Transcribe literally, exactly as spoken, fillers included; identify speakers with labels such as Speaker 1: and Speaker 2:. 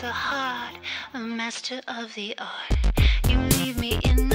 Speaker 1: a heart, a master of the art. You leave me in the